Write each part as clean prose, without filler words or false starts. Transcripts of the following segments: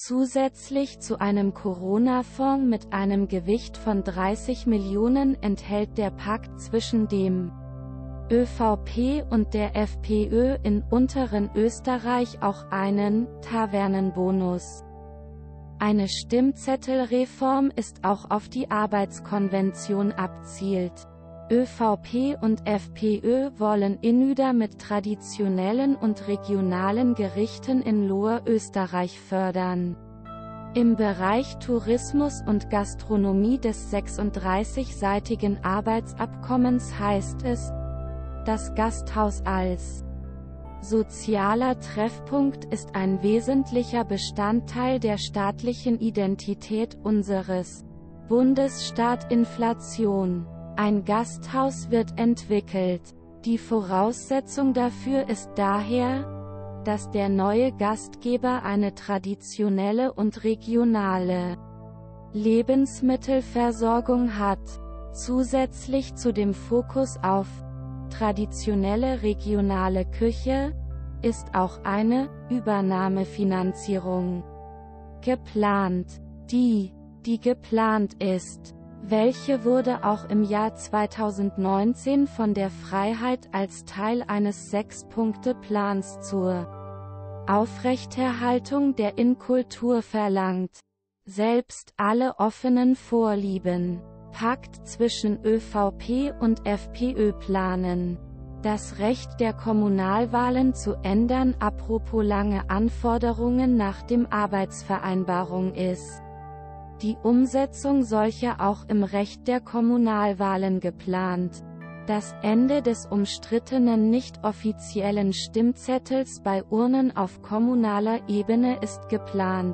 Zusätzlich zu einem Corona-Fonds mit einem Gewicht von 30 Millionen enthält der Pakt zwischen dem ÖVP und der FPÖ in Unteren Österreich auch einen Tavernenbonus. Eine Stimmzettelreform ist auch auf die Arbeitskonvention abzielt. ÖVP und FPÖ wollen Inüder mit traditionellen und regionalen Gerichten in Lower Österreich fördern. Im Bereich Tourismus und Gastronomie des 36-seitigen Arbeitsabkommens heißt es, das Gasthaus als sozialer Treffpunkt ist ein wesentlicher Bestandteil der staatlichen Identität unseres Bundesstaat. Inflation. Ein Gasthaus wird entwickelt. Die Voraussetzung dafür ist daher, dass der neue Gastgeber eine traditionelle und regionale Lebensmittelversorgung hat. Zusätzlich zu dem Fokus auf traditionelle regionale Küche ist auch eine Übernahmefinanzierung geplant, die geplant ist. Welche wurde auch im Jahr 2019 von der Freiheit als Teil eines 6-Punkte-Plans zur Aufrechterhaltung der Inkultur verlangt. Selbst alle offenen Vorlieben, Pakt zwischen ÖVP und FPÖ planen, das Recht der Kommunalwahlen zu ändern. Apropos lange Anforderungen nach dem Arbeitsvereinbarung ist die Umsetzung solcher auch im Recht der Kommunalwahlen geplant. Das Ende des umstrittenen nicht offiziellen Stimmzettels bei Urnen auf kommunaler Ebene ist geplant.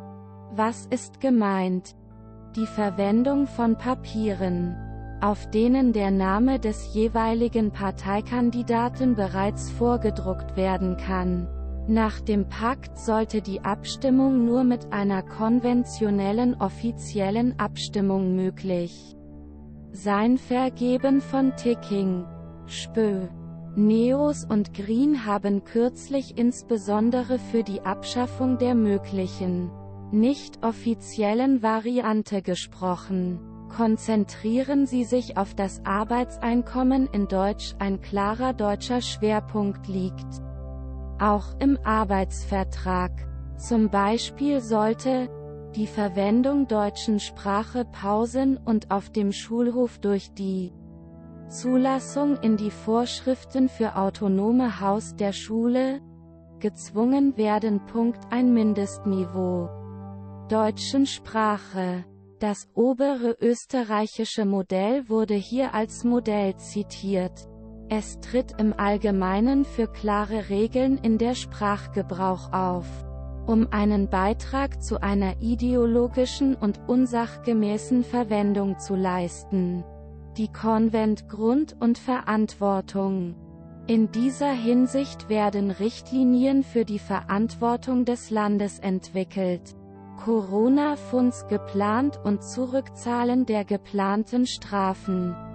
Was ist gemeint? Die Verwendung von Papieren, auf denen der Name des jeweiligen Parteikandidaten bereits vorgedruckt werden kann. Nach dem Pakt sollte die Abstimmung nur mit einer konventionellen offiziellen Abstimmung möglich sein. Vergeben von Ticking, SPÖ, Neos und Green haben kürzlich insbesondere für die Abschaffung der möglichen nicht offiziellen Variante gesprochen. Konzentrieren Sie sich auf das Arbeitseinkommen in Deutsch. Ein klarer deutscher Schwerpunkt liegt auch im Arbeitsvertrag. Zum Beispiel sollte die Verwendung deutschen Sprache pausen und auf dem Schulhof durch die Zulassung in die Vorschriften für autonome Haus der Schule gezwungen werden. Ein Mindestniveau deutschen Sprache. Das obere österreichische Modell wurde hier als Modell zitiert. Es tritt im Allgemeinen für klare Regeln in der Sprachgebrauch auf, um einen Beitrag zu einer ideologischen und unsachgemäßen Verwendung zu leisten. Die Konvent Grund und Verantwortung. In dieser Hinsicht werden Richtlinien für die Verantwortung des Landes entwickelt. Corona-Fonds geplant und Zurückzahlen der geplanten Strafen.